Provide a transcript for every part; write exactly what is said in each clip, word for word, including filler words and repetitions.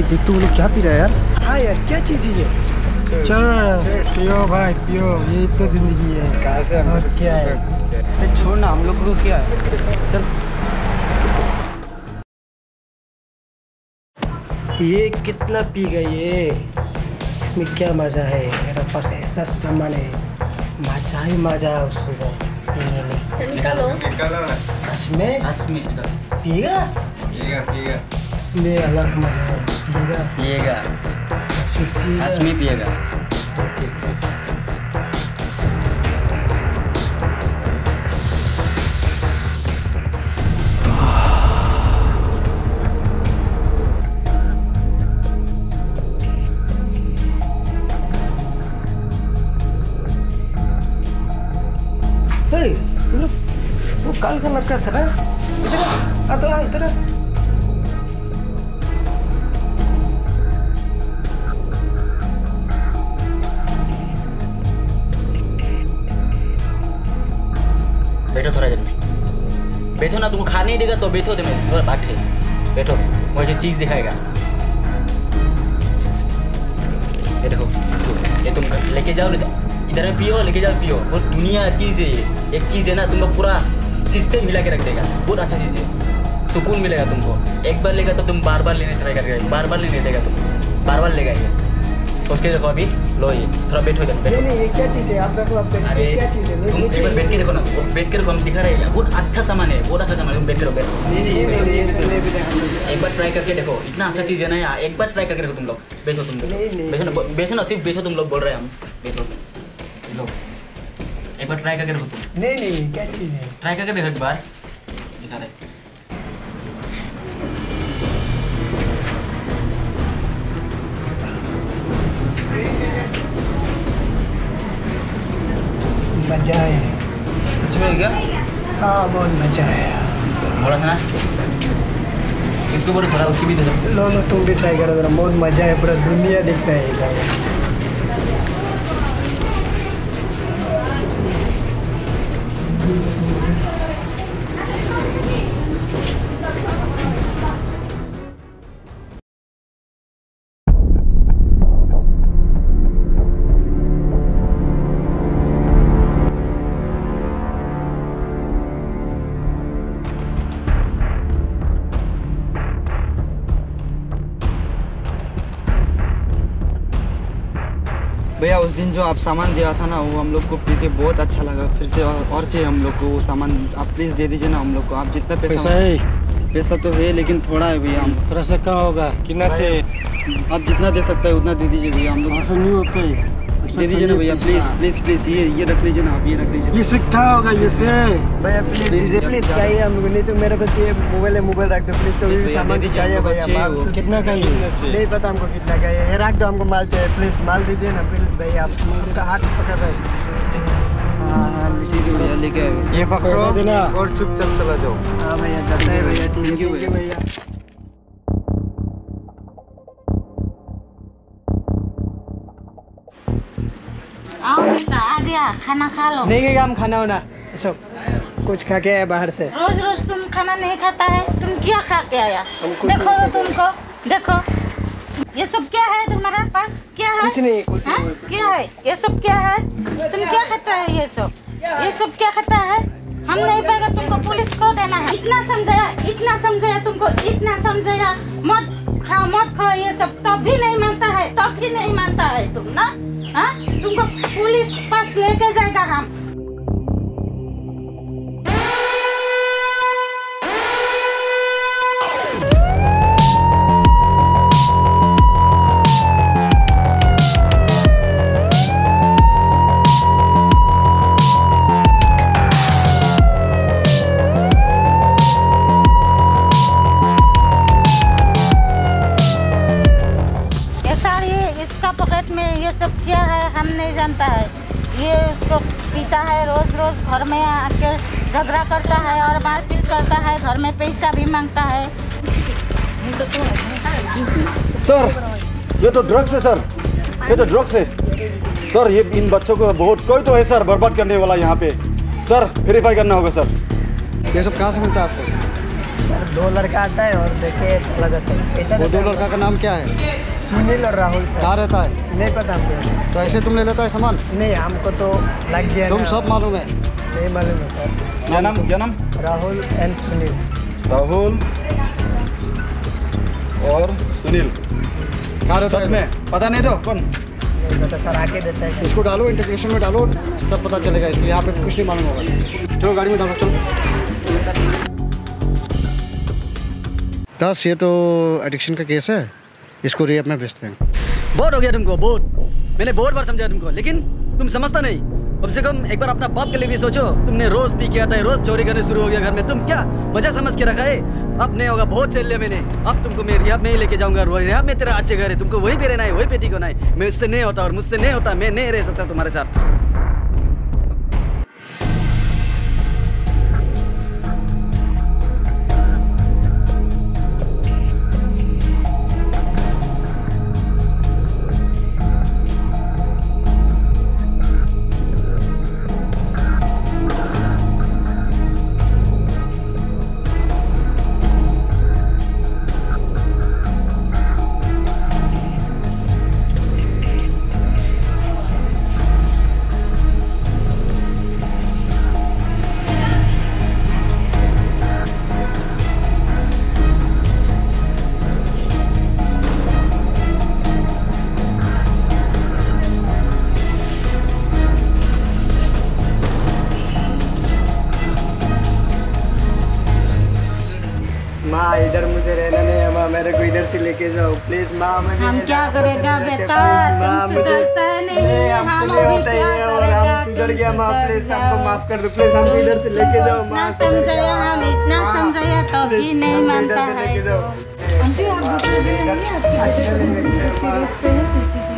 देख तो वो लोग क्या पी रहा है यार। हाँ यार क्या चीज़ है ये? चल पियो भाई पियो, ये तो जिंदगी है। कहाँ से और क्या है? छोड़ ना, हम लोग को क्या है, चल। ये कितना पी गई ये, इसमें क्या मजा है? मेरे पास ऐसा सामान है, मजा ही मजा है उसमें पीने में। निकालो सच में सच में पिएगा पिएगा पिएगा इसमें अलग मजा है। पिएगा पिएगा सच में पिएगा सच में पिएगा। वो काल का लड़का था ना, इधर आ तो आ इधर। बैठो थोड़ा देर में, बैठो ना। तुमको खाने ही देगा तो बैठो, तुम्हें थोड़ा बैठे बैठो, मुझे चीज दिखाएगा। ये देखो इसको, ये तुम लेके जाओ, इधर में पियो, लेके जाओ पियो। बहुत दुनिया चीज़ है ये, एक चीज़ है ना, तुमको पूरा सिस्टम मिला के रख देगा। बहुत अच्छा चीज़ है, सुकून मिलेगा तुमको। एक बार लेगा तो तुम बार बार लेने ट्राई करेगा, बार बार लेने देगा तुम, बार बार लेगा ये। सोच के देखो अभी, लो ये थोड़ा बैठो इधर बैठो। नहीं ये क्या चीज़ है? आप रखो, आप अरे क्या चीज़ है? तुम एक बार बैठ के देखो ना, बैठ के देखो, हम दिखा रहे हैं। बहुत अच्छा सामान है, बहुत अच्छा सामान है, तुम बैठ के रहो, बैठो। नहीं नहीं ये नहीं, ये सब नहीं भी देखा। एक बार ट्राई करके देखो, इतना अच्छा चीज़ है ना यार। एक बार ट्राई करके देखो तुम लोग, बैठो तुम नहीं, नहीं। बैठो ना, बैठो ना, सिर्फ बैठो। तुम लोग बोल रहे हैं, हम बैठो लो, एक बार ट्राई करके देखो तुम। नहीं नहीं क्या चीज़ है? ट्राई करके देखो एक बार, दिखा रहे। मजा है। सच में क्या? हाँ बहुत मजा है। बोला था ना, इसको बोलो थोड़ा, उसकी भी दे दो। लो लो तुम भी ट्राई करो जरा, बहुत मजा है, पूरा दुनिया दिखता है इधर। भैया उस दिन जो आप सामान दिया था ना, वो हम लोग को पी के बहुत अच्छा लगा। फिर से और, और चाहिए हम लोग को वो सामान, आप प्लीज़ दे दीजिए ना हम लोग को। आप जितना पैसा पैसा है, पैसा तो है लेकिन थोड़ा है भैया। हम थोड़ा सा कम होगा, कितना चाहिए? आप जितना दे सकते हैं उतना दे दीजिए भैया। हम लोग ऐसा नहीं होता है, दे दीजिए ना भैया, प्लीज़ प्लीज़ प्लीज़। ये ये रख लीजिए ना आप, ये रख लीजिए। ये सिक्का होगा, ये से भैया प्लीज दीजिए, प्लीज चाहिए हमको। नहीं तो मेरे पास ये मोबाइल है, मोबाइल रख दो प्लीज। कभी भी सामान चाहिए भैया, माल कितना का ये? नहीं पता हमको कितना का है, रख दो हमको, माल चाहिए प्लीज, माल दीजिए ना प्लीज भैया। आप उनका हाथ पकड़ रहे हैं। हाँ हाँ भैया लेके आए। ये पैसा देना और चुपचाप चला जाओ। हाँ भैया जाता है भैया, थैंक यू भैया। आओ बेटा, आ गया, खाना खा लो। नहीं गया हम खाना होना सब कुछ खा के आया बाहर से। रोज रोज तुम खाना नहीं खाता है, तुम क्या खा के आया? हम कुछ देखो नहीं तुमको, देखो ये सब क्या है तुम्हारे पास? क्या है? कुछ नहीं, कुछ हाँ? नहीं। क्या है ये सब? क्या है? तुम क्या खाता है ये सब? ये सब क्या खाता है? हम नहीं पाएगा, तुमको पुलिस को देना है। इतना समझाया, इतना समझाया तुमको, इतना समझाया, मत खाओ मत खाओ ये सब, तब भी नहीं मानता है, तब भी नहीं मानता है तुम ना। हाँ, तुमको पुलिस पास लेके जाएगा हम। पॉकेट में ये सब क्या है हम नहीं जानता है। ये उसको पीता है, रोज रोज घर में आके झगड़ा करता है और मारपीट करता है, घर में पैसा भी मांगता है। सर ये तो ड्रग्स है सर, ये तो ड्रग्स है सर। ये इन बच्चों को बहुत कोई तो है सर बर्बाद करने वाला यहाँ पे। सर वेरीफाई करना होगा सर। ये सब कहाँ से मिलता है आपको? सर दो लड़का आता है और देखे चला जाता है। पैसा वो देता दो है लड़का का नाम क्या है? सुनील और राहुल सर। कहाँ रहता है? नहीं पता हमको। तो ऐसे तुम ले लेता है सामान? नहीं हमको तो लग गया तुम ना। सब मालूम है? नहीं मालूम है सर। क्या नाम क्या नाम? राहुल एंड सुनील। राहुल और सुनील। कहाँ रहता सच है? में पता नहीं तो कौन? नहीं पता सर, आके देता है। इसको डालो इंटीग्रेशन में डालो, तब पता चलेगा इसको। यहाँ पे कुछ नहीं मालूम होगा। चलो गाड़ी में डालो चलो। दस ये तो एडिक्शन का केस है, इसको रिएप में भेजते हैं। बहुत हो गया तुमको, बहुत। मैंने बहुत बार समझाया तुमको, लेकिन तुम समझता नहीं। कम से कम एक बार अपना बाप के लिए भी सोचो। तुमने रोज पी के आता है, रोज चोरी करने शुरू हो गया घर में। तुम क्या वजह समझ के रखा है? अब नहीं होगा, बहुत झेल लिया मैंने। अब तुमको मैं रिहाब में ही लेके जाऊंगा। रिहाब में तेरा अच्छे घर है, तुमको वहीं पे रहना है, वहीं पे ठीक होना है। मैं उससे नहीं होता और मुझसे नहीं होता, मैं नहीं रह सकता तुम्हारे साथ। माँ इधर मुझे रहना नहीं है माँ, मेरे को इधर से लेके जाओ प्लीज माँ। हम क्या करेगा बेटा, तुम सुधरता नहीं, हम हमसे अभी होता क्या है और करेगा? हम सुधर गया माँ, तुम प्लीज सुधर हमको जाओ। माफ कर दो प्लीज, हमको इधर से लेके जाओ इतना माँ। समझाया हम, इतना समझाया तो भी नहीं मानता है। लेके जाओ। जी आप दूसरे दिन आइए, आपकी सीरियस पे है फिर किसी।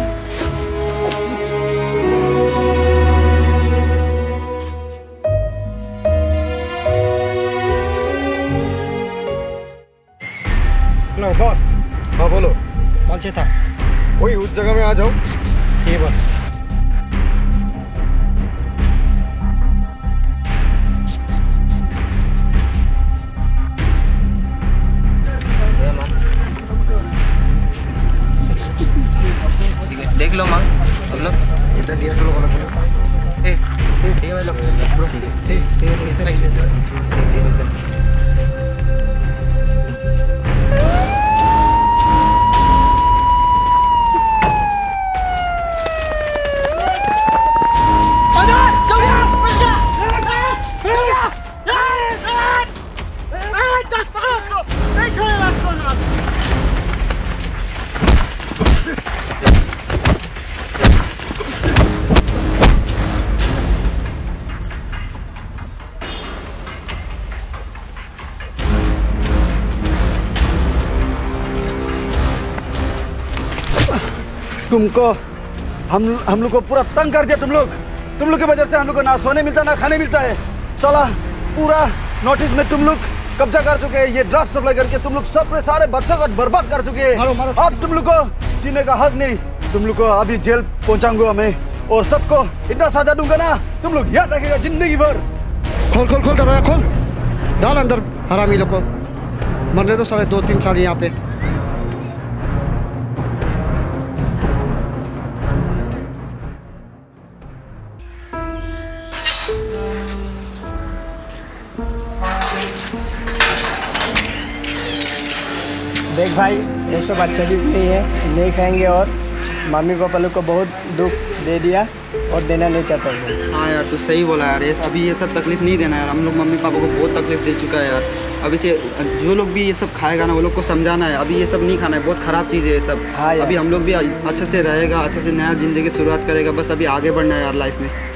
Hello boss. हाँ बोलो। कौन से था? वही उस जगह में आ जाओ। ठीक है बॉस। देख लो माँ तुम लोग। इधर दिया तो लोग अलग ए, ठीक है भाई लोग। ठीक है ठीक है ठीक है। तुमको हम हम लोग को पूरा तंग कर दिया तुम लोग। तुम लोग की वजह से हम लोग को ना सोने मिलता ना खाने मिलता है। चला पूरा नोटिस में तुम लोग कब्जा कर चुके हैं। ये ड्रग्स सप्लाई करके तुम लोग सब सारे बच्चों को बर्बाद कर चुके हैं। अब तुम लोग को जीने का हक नहीं। तुम लोग को अभी जेल पहुंचाऊंगा मैं और सबको इतना सजा दूंगा ना, तुम लोग याद रखेगा जिंदगी भर। खोल खोल खोल दरवाजा खोल, डाल अंदर हरामी लोग को। मरने दो साढ़े दो तीन साल यहाँ पे। देख भाई ये सब अच्छा चीज़ नहीं है, नहीं खाएंगे और मम्मी पापा लोग को बहुत दुख दे दिया और देना नहीं चाहता हूँ। हाँ यार तू सही बोला यार, ये अभी ये सब तकलीफ नहीं देना यार। हम लोग मम्मी पापा को बहुत तकलीफ दे चुका है यार। अभी से जो लोग भी ये सब खाएगा ना वो लोग को समझाना है, अभी ये सब नहीं खाना है, बहुत ख़राब चीज़ है ये सब। हाँ अभी हम लोग भी अच्छे से रहेगा, अच्छे से नया ज़िंदगी की शुरुआत करेगा, बस अभी आगे बढ़ना है यार लाइफ में।